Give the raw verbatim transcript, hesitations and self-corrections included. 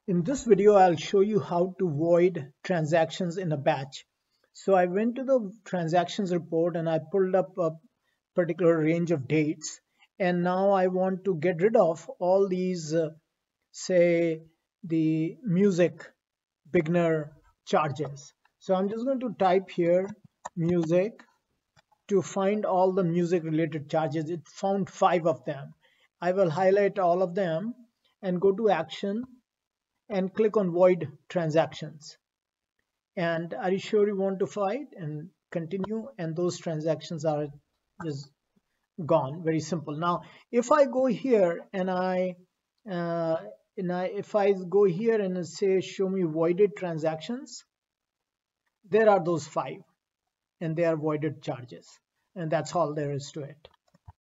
In this video, I'll show you how to void transactions in a batch. So I went to the transactions report and I pulled up a particular range of dates. And now I want to get rid of all these, uh, say, the music beginner charges. So I'm just going to type here music to find all the music related charges. It found five of them. I will highlight all of them and go to action and click on void transactions. And are you sure you want to fight and continue? And those transactions are just gone. Very simple. Now, if I go here and I, uh, and I, if I go here and say show me voided transactions, there are those five, and they are voided charges, and that's all there is to it.